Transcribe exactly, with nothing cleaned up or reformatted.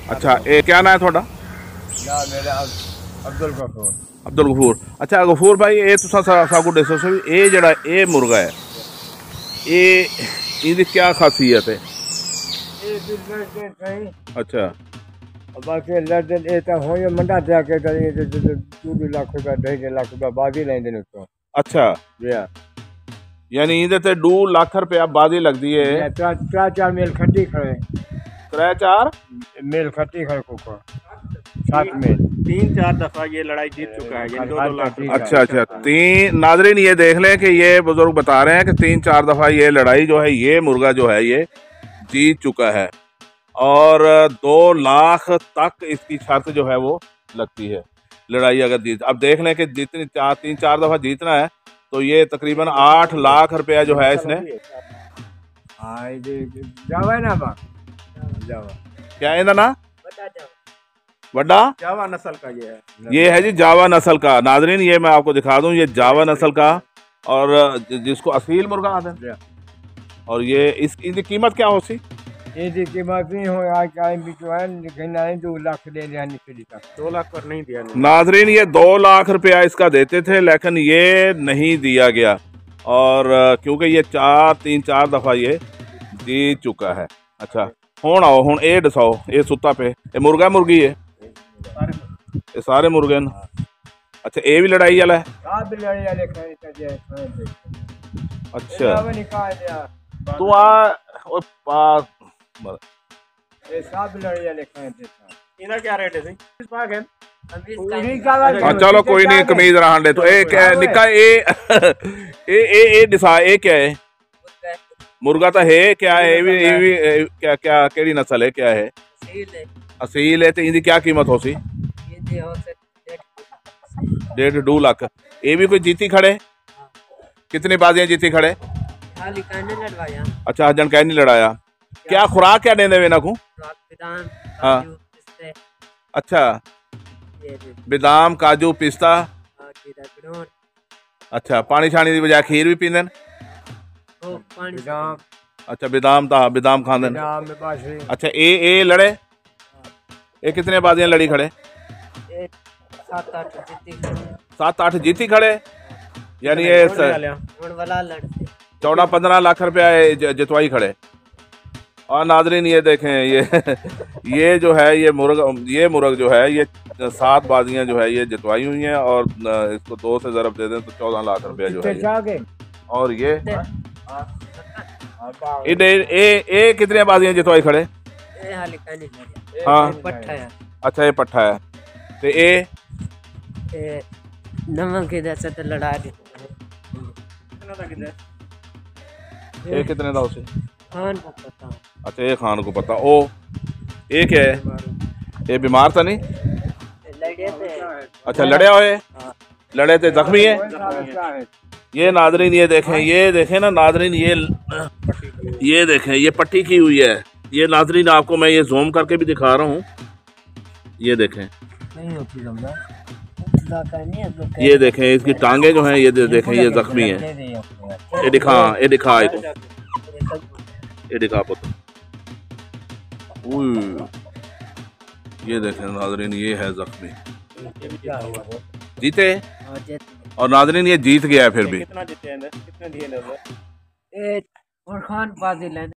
अच्छा ये क्या नाम है थोड़ा? ना मेरा अब्दुल गफूर। अब्दुल गफूर। अच्छा गफूर भाई ये तुसा साकू दसो सो ये जड़ा ये मुर्गा है ये इसकी क्या खासियत है? अच्छा बाकी लड़ते ये तो हो ये मंडा दिया के करी दो लाख रुपया ढाई लाख रुपया बाजी लेंदे ने तो। अच्छा या यानी इधर ते दो लाख रुपया बाजी लगती है। चार चार चार मेल खट्टी खड़े त्रै चार मेल खट्टी खड़े को सात मेल तीन चार दफा ये लड़ाई जीत चुका है ये दो दो लाख। अच्छा अच्छा तीन नाजरीन ये देख लें कि ये बुजुर्ग बता रहे हैं कि तीन चार दफा ये लड़ाई जो है ये मुर्गा जो है ये जीत चुका है और दो लाख तक इसकी शर्त जो है वो लगती है लड़ाई अगर जीत। अब देख लें कि जितनी चार तीन चार दफा जीतना है तो ये तकरीबन आठ लाख रुपया जो है इसने। जावा ना बा जावा क्या है ना वड्डा जावा नस्ल का ये है। ये है जी जावा नस्ल का। नाजरीन ये मैं आपको दिखा दूं ये जावा नस्ल का और जिसको असील मुर्गा आते हैं। और ये इस इनकी कीमत क्या हो सी? ये कीमत नहीं हो आज का भी जो है कहना है दो लाख दे दिया निकली का दो लाख पर नहीं दिया। नाजरीन ये दो लाख रुपया इसका देते थे लेकिन ये नहीं दिया गया और क्योंकि ये चार तीन चार दफा ये जीत चुका है। अच्छा हुण आओ हुण ये दसाओ ये सुता पे ये मुर्गा मुर्गी है ये सारे मुर्गे न। अच्छा ये भी लड़ाई वाला है। अच्छा तू आ ये सब लड़ाई वाले खाए थे इना क्या रेट है सही? हाँ चलो कोई नहीं कमीज रहन दे। तो ए क्या निका ए ए ए ए दिसा ए क्या है? मुर्गा तो है क्या है ये भी ये भी क्या क्या केड़ी नस्ल है क्या है? असील है तो इनकी क्या कीमत हो सी? डेढ़ दो लाख। ये भी कोई जीती खड़े? कितनी बाजियां जीती खड़े? अच्छा हजन कह नहीं लड़ाया। क्या खुराक क्या देंदे वे ना को? हाँ अच्छा बादाम काजू पिस्ता। अच्छा पानी छानी की बजाय खीर भी पींदे? अच्छा बादाम था बादाम खांदे। अच्छा ए ए लड़े ये कितने बाजियां लड़ी खड़े? सात आठ जीती खड़े यानी ये चौदह पंद्रह लाख रुपया जितवाई खड़े। और नाजरीन ये देखें ये ये जो है ये मुर्ग ये मुर्ग जो है ये सात बाजियां जो है ये जितवाई हुई हैं और इसको दो से ज़रब दे दें तो चौदह लाख रुपया जो है ये। और ये ए ए कितने बाजियां जितवाई खड़े? हाँ अच्छा ये पट्ठा है तो ए नमक के जैसे तो लड़ा दी ये कितने का उसे? खान को पता। अच्छा ये खान को पता। ओ ये क्या है? ये बीमार था नहीं? अच्छा लड़े हुए लड़े थे जख्मी है। ये नाजरीन ये देखें ये देखें ना नाजरीन ये ये देखें ये पट्टी की हुई है। ये नाजरीन आपको मैं ये जूम करके भी दिखा रहा हूँ। ये देखें ये देखें इसकी टांगे जो हैं ये देखें ये जख्मी है। ये दिखा ये दिखा ये दिखा पुत्र ये देखें नाजरीन ये है जख्मी जीते और नाजरीन ये जीत गया है फिर भी। कितना जीते हैं? कितने दिए? और खान बाजी